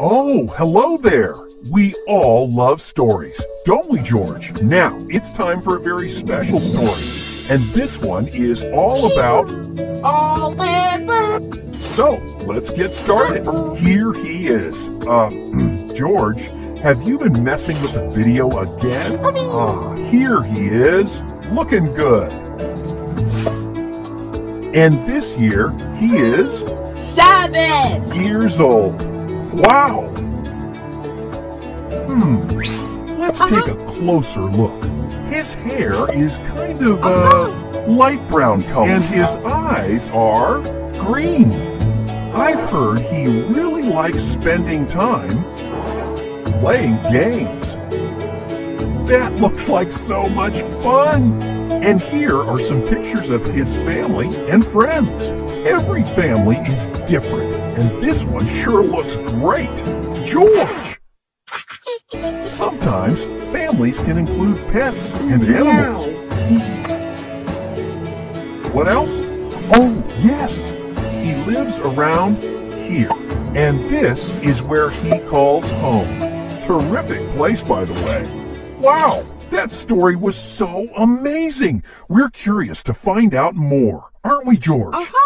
Oh, hello there. We all love stories, don't we, George? Now, it's time for a very special story. And this one is all about Oliver. So, let's get started. Here he is. George, have you been messing with the video again? Here he is, looking good. And this year, he is 7 years old. Wow. Let's take a closer look. His hair is kind of light brown color, and his eyes are green. I've heard he really likes spending time playing games. That looks like so much fun. And here are some pictures of his family and friends. Every family is different, and this one sure looks great. George! Sometimes families can include pets and animals. What else? Oh, yes! He lives around here, and this is where he calls home. Terrific place, by the way. Wow! That story was so amazing! We're curious to find out more, aren't we, George?